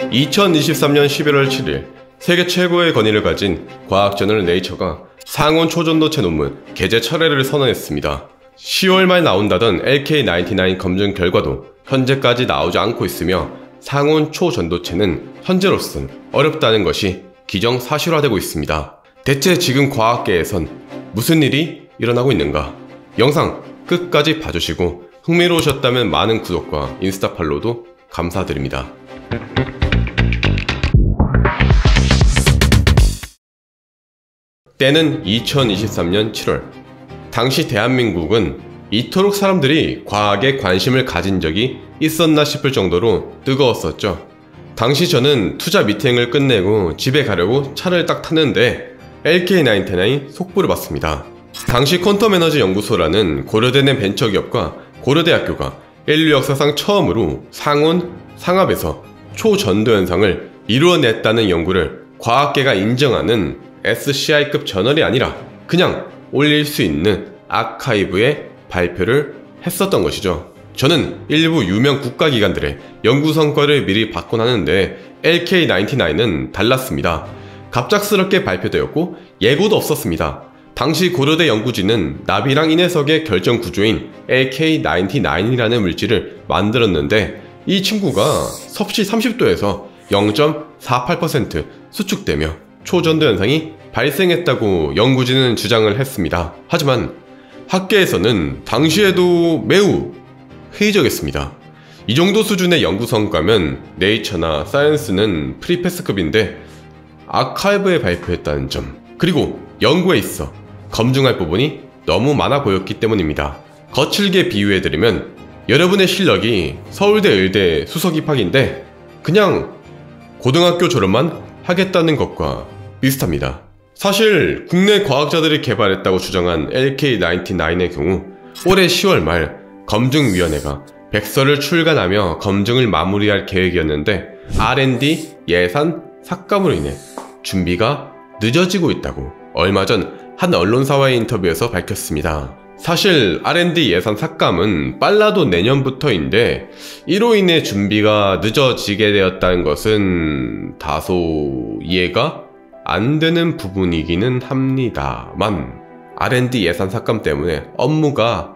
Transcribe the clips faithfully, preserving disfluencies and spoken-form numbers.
이천이십삼년 십일월 칠일 세계 최고의 권위를 가진 과학저널 네이처가 상온 초전도체 논문 게재 철회를 선언했습니다. 시월 말 나온다던 엘케이 나인티나인 검증 결과도 현재까지 나오지 않고 있으며 상온 초전도체는 현재로선 어렵다는 것이 기정사실화되고 있습니다. 대체 지금 과학계에선 무슨 일이 일어나고 있는가? 영상 끝까지 봐주시고 흥미로우셨다면 많은 구독과 인스타 팔로우도 감사드립니다. 때는 이천이십삼년 칠월. 당시 대한민국은 이토록 사람들이 과학에 관심을 가진 적이 있었나 싶을 정도로 뜨거웠었죠. 당시 저는 투자 미팅을 끝내고 집에 가려고 차를 딱 탔는데 엘케이 나인티나인 속보를 봤습니다. 당시 퀀텀 에너지 연구소라는 고려대 내 벤처기업과 고려대학교가 인류 역사상 처음으로 상온, 상압에서 초전도 현상을 이루어냈다는 연구를 과학계가 인정하는 에스씨아이급 저널이 아니라 그냥 올릴 수 있는 아카이브에 발표를 했었던 것이죠. 저는 일부 유명 국가기관들의 연구 성과를 미리 받곤 하는데 엘케이 나인티나인은 달랐습니다. 갑작스럽게 발표되었고 예고도 없었습니다. 당시 고려대 연구진은 나비랑 인해석의 결정 구조인 엘케이 나인티나인이라는 물질을 만들었는데 이 친구가 섭씨 삼십도에서 영 점 사팔 퍼센트 수축되며 초전도 현상이 발생했다고 연구진은 주장을 했습니다. 하지만 학계에서는 당시에도 매우 회의적이었습니다. 이 정도 수준의 연구 성과면 네이처나 사이언스는 프리패스급인데 아카이브에 발표했다는 점, 그리고 연구에 있어 검증할 부분이 너무 많아 보였기 때문입니다. 거칠게 비유해드리면 여러분의 실력이 서울대 의대 수석 입학인데 그냥 고등학교 졸업만 하겠다는 것과 비슷합니다. 사실 국내 과학자들이 개발했다고 주장한 엘케이 나인티나인의 경우 올해 시월 말 검증위원회가 백서를 출간하며 검증을 마무리할 계획이었는데 알앤디 예산 삭감으로 인해 준비가 늦어지고 있다고 얼마 전 한 언론사와의 인터뷰에서 밝혔습니다. 사실 알앤디 예산 삭감은 빨라도 내년부터인데 이로 인해 준비가 늦어지게 되었다는 것은 다소 이해가 안 되는 부분이기는 합니다만 알앤디 예산 삭감 때문에 업무가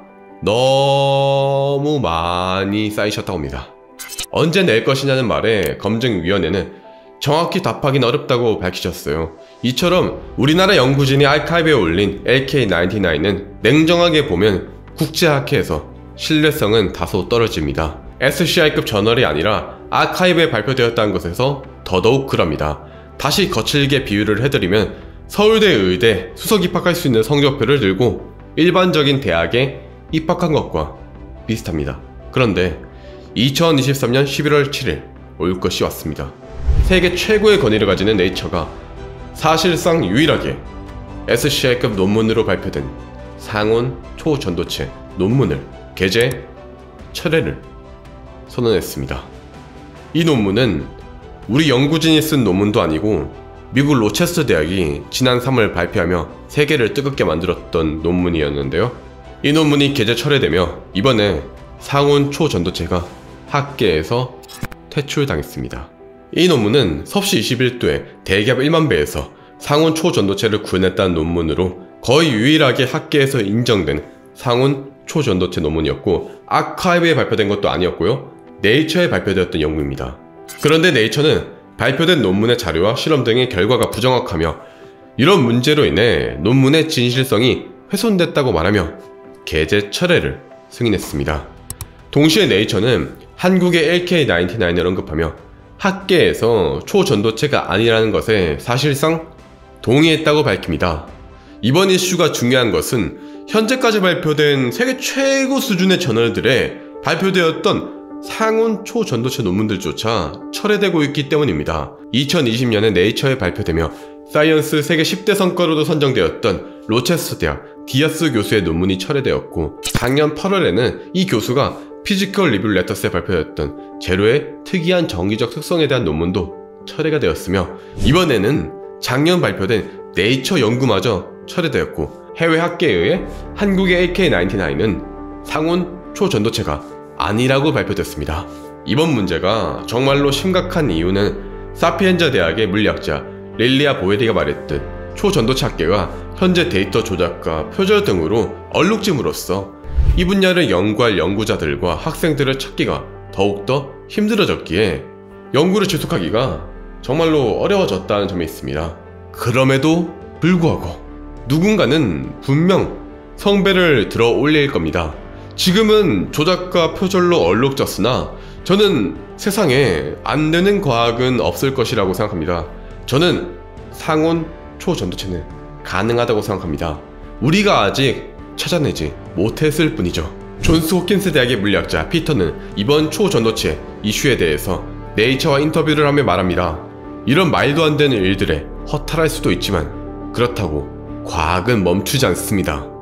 너무 많이 쌓이셨다고 합니다. 언제 낼 것이냐는 말에 검증위원회는 정확히 답하기는 어렵다고 밝히셨어요. 이처럼 우리나라 연구진이 아카이브에 올린 엘케이 나인티나인은 냉정하게 보면 국제학회에서 신뢰성은 다소 떨어집니다. 에스씨아이급 저널이 아니라 아카이브에 발표되었다는 것에서 더더욱 그럽니다. 다시 거칠게 비유를 해드리면 서울대 의대 수석 입학할 수 있는 성적표를 들고 일반적인 대학에 입학한 것과 비슷합니다. 그런데 이천이십삼년 십일월 칠일 올 것이 왔습니다. 세계 최고의 권위를 가지는 네이처가 사실상 유일하게 에스씨아이급 논문으로 발표된 상온 초전도체 논문을 게재 철회를 선언했습니다. 이 논문은 우리 연구진이 쓴 논문도 아니고 미국 로체스터 대학이 지난 삼월 발표하며 세계를 뜨겁게 만들었던 논문이었는데요. 이 논문이 게재 철회되며 이번에 상온 초전도체가 학계에서 퇴출당했습니다. 이 논문은 섭씨 이십일도에 대기압 일만 배에서 상온 초전도체를 구현했다는 논문으로 거의 유일하게 학계에서 인정된 상온 초전도체 논문이었고 아카이브에 발표된 것도 아니었고요. 네이처에 발표되었던 연구입니다. 그런데 네이처는 발표된 논문의 자료와 실험 등의 결과가 부정확하며 이런 문제로 인해 논문의 진실성이 훼손됐다고 말하며 게재 철회를 승인했습니다. 동시에 네이처는 한국의 엘케이 나인티나인을 언급하며 학계에서 초전도체가 아니라는 것에 사실상 동의했다고 밝힙니다. 이번 이슈가 중요한 것은 현재까지 발표된 세계 최고 수준의 저널들에 발표되었던 상온 초전도체 논문들조차 철회되고 있기 때문입니다. 이천이십년에 네이처에 발표되며 사이언스 세계 십대 성과로도 선정되었던 로체스터 대학 디아스 교수의 논문이 철회되었고 작년 팔월에는 이 교수가 피지컬 리뷰 레터스에 발표되었던 제로의 특이한 정기적 특성에 대한 논문도 철회가 되었으며 이번에는 작년 발표된 네이처 연구마저 철회되었고 해외 학계에 의해 한국의 엘케이 나인티나인은 상온 초전도체가 아니라고 발표됐습니다. 이번 문제가 정말로 심각한 이유는 사피엔자 대학의 물리학자 릴리아 보에디가 말했듯 초전도체 학계가 현재 데이터 조작과 표절 등으로 얼룩짐으로써 이 분야를 연구할 연구자들과 학생들을 찾기가 더욱더 힘들어졌기에 연구를 지속하기가 정말로 어려워졌다는 점이 있습니다. 그럼에도 불구하고 누군가는 분명 성배를 들어 올릴 겁니다. 지금은 조작과 표절로 얼룩졌으나 저는 세상에 안 되는 과학은 없을 것이라고 생각합니다. 저는 상온 초전도체는 가능하다고 생각합니다. 우리가 아직 찾아내지 못했을 뿐이죠. 존스 홉킨스 대학의 물리학자 피터는 이번 초전도체 이슈에 대해서 네이처와 인터뷰를 하며 말합니다. 이런 말도 안 되는 일들에 허탈할 수도 있지만 그렇다고 과학은 멈추지 않습니다.